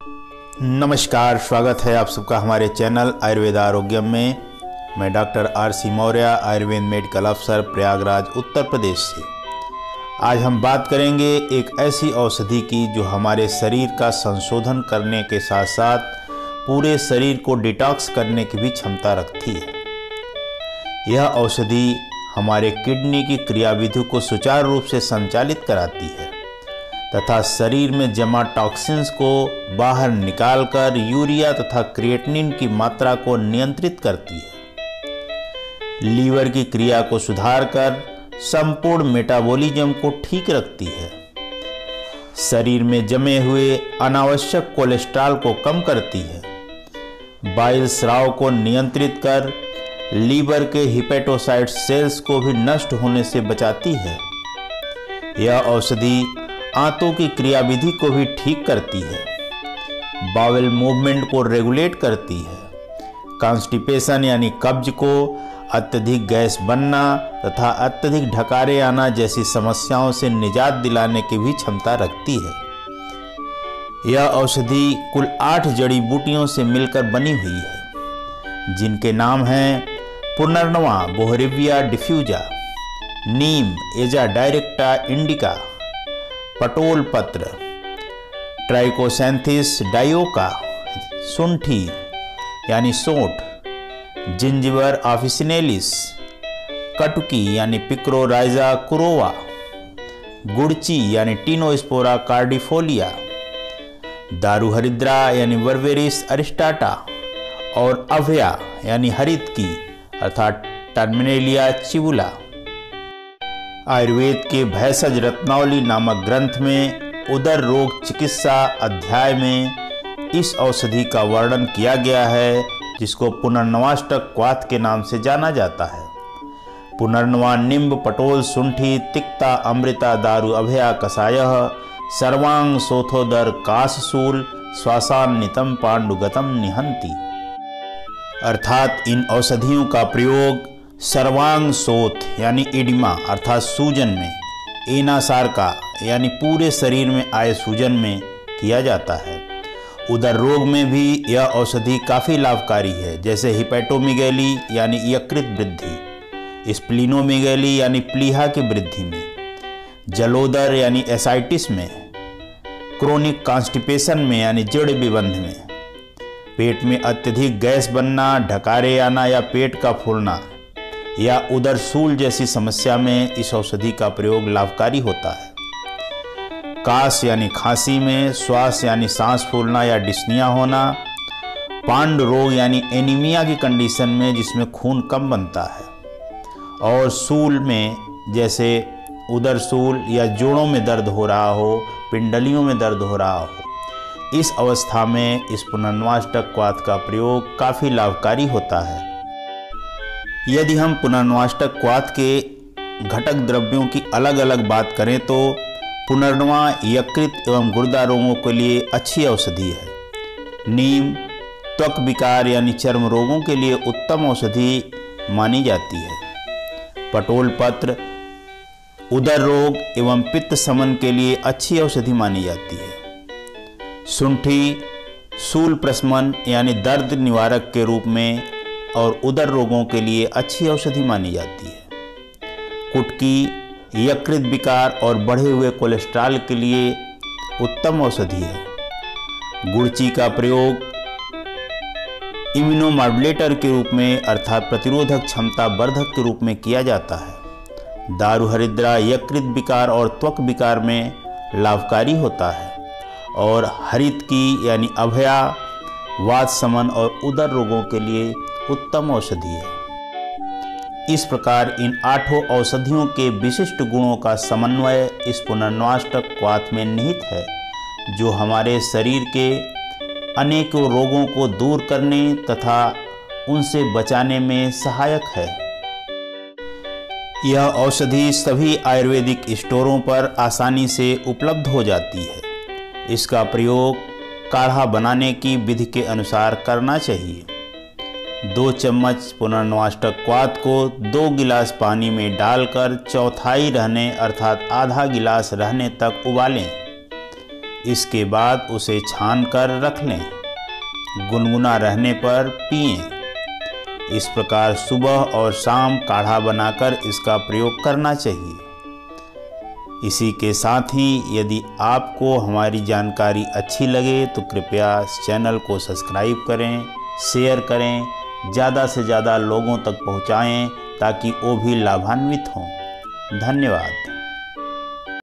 नमस्कार, स्वागत है आप सबका हमारे चैनल आयुर्वेद आरोग्यम में। मैं doctor R.C.. Maurya, Ayurveda medical अफसर, प्रयागराज, उत्तर प्रदेश से। आज हम बात करेंगे एक ऐसी औषधि की जो हमारे शरीर का संशोधन करने के साथ साथ पूरे शरीर को डिटॉक्स करने की भी क्षमता रखती है। यह औषधि हमारे किडनी की क्रियाविधि को सुचारू रूप से संचालित कराती है तथा शरीर में जमा टॉक्सिन्स को बाहर निकालकर यूरिया तथा क्रिएटिनिन की मात्रा को नियंत्रित करती है। लीवर की क्रिया को सुधारकर संपूर्ण मेटाबॉलिज्म को ठीक रखती है। शरीर में जमे हुए अनावश्यक कोलेस्ट्रॉल को कम करती है। बाइल स्राव को नियंत्रित कर लीवर के हिपेटोसाइट सेल्स को भी नष्ट होने से बचाती है। यह औषधि आंतों की क्रियाविधि को भी ठीक करती है, बावेल मूवमेंट को रेगुलेट करती है, कॉन्स्टिपेशन यानी कब्ज को, अत्यधिक गैस बनना तथा अत्यधिक ढकारे आना जैसी समस्याओं से निजात दिलाने की भी क्षमता रखती है। यह औषधि कुल 8 जड़ी बूटियों से मिलकर बनी हुई है, जिनके नाम हैं पुनर्नवा बोहरेविया डिफ्यूजा, नीम एजा डायरेक्टा इंडिका, पटोल पत्र, ट्राइकोसैंथिस डायोका, सुंठी यानी सोंठ, जिंजिबर ऑफिसिनेलिस, कटुकी यानी पिक्रोराइजा कुरोवा, गुड़ची यानी टिनोस्पोरा कार्डिफोलिया, दारूहरिद्रा यानी वर्वेरिस अरिस्टाटा और अभया यानी हरित की अर्थात टर्मिनेलिया चिबुला। आयुर्वेद के भैषज रत्नावली नामक ग्रंथ में उदर रोग चिकित्सा अध्याय में इस औषधि का वर्णन किया गया है, जिसको पुनर्नवाष्टक क्वाथ के नाम से जाना जाता है। पुनर्नवा निम्ब पटोल सुंठी तिक्ता अमृता दारु अभया कषायः सर्वांग सोथोदर काशशूल श्वासान्नितम पांडुगतम निहंति। अर्थात इन औषधियों का प्रयोग सर्वांग शोथ यानी इडिमा अर्थात सूजन में, एनासार का यानी पूरे शरीर में आए सूजन में किया जाता है। उदर रोग में भी यह औषधि काफ़ी लाभकारी है, जैसे हिपेटोमीगैली यानी यकृत वृद्धि, स्प्लीनोमीगैली यानी प्लीहा की वृद्धि में, जलोदर यानी एसाइटिस में, क्रोनिक कॉन्स्टिपेशन में यानी जड़ विबंध में, पेट में अत्यधिक गैस बनना, ढकारे आना या पेट का फूलना या उदर शूल जैसी समस्या में इस औषधि का प्रयोग लाभकारी होता है। काश यानी खांसी में, श्वास यानी सांस फूलना या डिस्निया होना, पांड रोग यानी एनीमिया की कंडीशन में जिसमें खून कम बनता है, और शूल में जैसे उदर शूल या जोड़ों में दर्द हो रहा हो, पिंडलियों में दर्द हो रहा हो, इस अवस्था में इस पुनर्नवाष्टक क्वाथ का प्रयोग काफ़ी लाभकारी होता है। यदि हम पुनर्नवाष्टक क्वाथ के घटक द्रव्यों की अलग अलग बात करें तो पुनर्नवा यकृत एवं गुर्दा रोगों के लिए अच्छी औषधि है। नीम त्वक विकार यानी चर्म रोगों के लिए उत्तम औषधि मानी जाती है। पटोल पत्र उदर रोग एवं पित्त शमन के लिए अच्छी औषधि मानी जाती है। सुंठी शूल प्रशमन यानी दर्द निवारक के रूप में और उदर रोगों के लिए अच्छी औषधि मानी जाती है। कुटकी यकृत विकार और बढ़े हुए कोलेस्ट्रॉल के लिए उत्तम औषधि है। गुड़ची का प्रयोग इम्यूनोमॉड्यूलेटर के रूप में अर्थात प्रतिरोधक क्षमता वर्धक के रूप में किया जाता है। दारूहरिद्रा यकृत विकार और त्वक विकार में लाभकारी होता है, और हरित की यानी अभया वात शमन और उदर रोगों के लिए उत्तम औषधि है। इस प्रकार इन 8 औषधियों के विशिष्ट गुणों का समन्वय इस पुनर्नवाष्टक क्वाथ में निहित है, जो हमारे शरीर के अनेकों रोगों को दूर करने तथा उनसे बचाने में सहायक है। यह औषधि सभी आयुर्वेदिक स्टोरों पर आसानी से उपलब्ध हो जाती है। इसका प्रयोग काढ़ा बनाने की विधि के अनुसार करना चाहिए। 2 चम्मच पुनर्नवाष्टक क्वाथ को 2 गिलास पानी में डालकर चौथाई रहने अर्थात आधा गिलास रहने तक उबालें। इसके बाद उसे छान कर रख लें। गुनगुना रहने पर पिएं। इस प्रकार सुबह और शाम काढ़ा बनाकर इसका प्रयोग करना चाहिए। इसी के साथ ही यदि आपको हमारी जानकारी अच्छी लगे तो कृपया इस चैनल को सब्सक्राइब करें, शेयर करें, ज़्यादा से ज़्यादा लोगों तक पहुँचाएं ताकि वो भी लाभान्वित हों। धन्यवाद।